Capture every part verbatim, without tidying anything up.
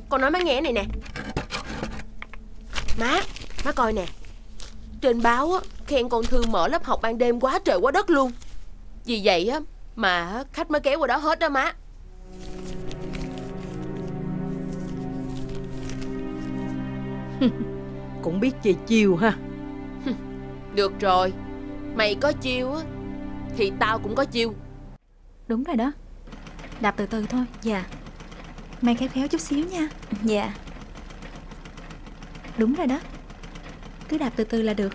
con nói má nghe này nè. Má, má coi nè. Trên báo á, khen con Thư mở lớp học ban đêm quá trời quá đất luôn. Vì vậy á mà khách mới kéo qua đó hết đó má. Cũng biết chơi chiêu ha. Được rồi, mày có chiêu á thì tao cũng có chiêu. Đúng rồi đó. Đạp từ từ thôi. Dạ. Mày khéo khéo chút xíu nha. Dạ. Đúng rồi đó. Cứ đạp từ từ là được.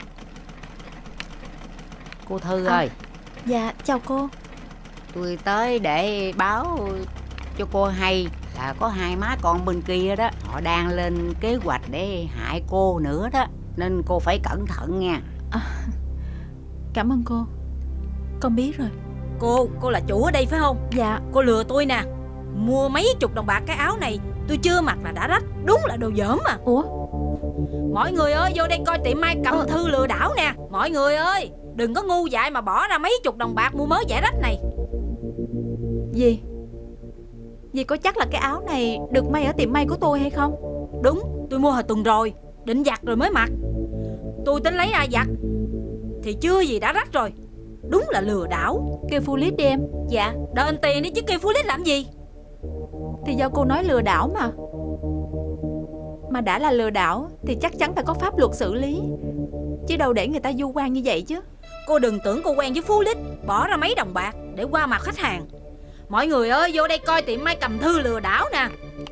Cô Thư à, ơi. Dạ chào cô. Tôi tới để báo cho cô hay là có hai má con bên kia đó, họ đang lên kế hoạch để hại cô nữa đó, nên cô phải cẩn thận nha. à, Cảm ơn cô. Con biết rồi. Cô, cô là chủ ở đây phải không? Dạ. Cô lừa tôi nè. Mua mấy chục đồng bạc cái áo này tôi chưa mặc là đã rách. Đúng là đồ dởm mà. Ủa? Mọi người ơi, vô đây coi tiệm Mai Cầm Thư lừa đảo nè. Mọi người ơi, đừng có ngu dại mà bỏ ra mấy chục đồng bạc mua mới giải rách này. Gì? Dì có chắc là cái áo này được may ở tiệm may của tôi hay không? Đúng, tôi mua hồi tuần rồi, định giặt rồi mới mặc. Tôi tính lấy ra giặt thì chưa gì đã rách rồi. Đúng là lừa đảo. Kêu Fulit đi em. Dạ, đền tiền đi chứ kêu Fulit làm gì? Thì do cô nói lừa đảo mà. Mà đã là lừa đảo thì chắc chắn phải có pháp luật xử lý, chứ đâu để người ta du quan như vậy chứ. Cô đừng tưởng cô quen với Fulit bỏ ra mấy đồng bạc để qua mặt khách hàng. Mọi người ơi, vô đây coi tiệm Mai Cầm Thư lừa đảo nè.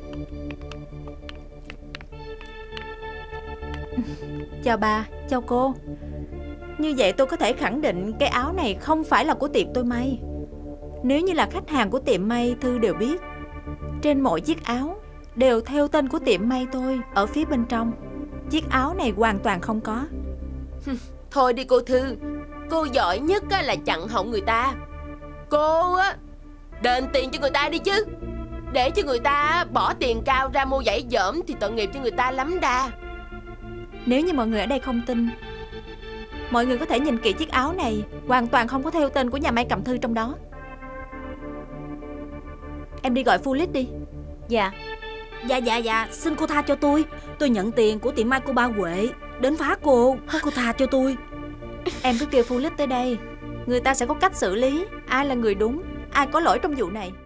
Chào bà, chào cô. Như vậy tôi có thể khẳng định cái áo này không phải là của tiệm tôi may. Nếu như là khách hàng của tiệm may, Thư đều biết, trên mỗi chiếc áo đều theo tên của tiệm may tôi ở phía bên trong. Chiếc áo này hoàn toàn không có. Thôi đi cô Thư, cô giỏi nhất á là chặn họng người ta. Cô á đền tiền cho người ta đi chứ. Để cho người ta bỏ tiền cao ra mua giày dởm thì tội nghiệp cho người ta lắm đa. Nếu như mọi người ở đây không tin, mọi người có thể nhìn kỹ chiếc áo này, hoàn toàn không có theo tên của nhà may Cầm Thư trong đó. Em đi gọi Fulit đi. Dạ. Dạ dạ dạ, xin cô tha cho tôi. Tôi nhận tiền của tiệm may cô Ba Huệ đến phá cô. Cô tha cho tôi. Em cứ kêu Fulit tới đây, người ta sẽ có cách xử lý ai là người đúng, ai có lỗi trong vụ này.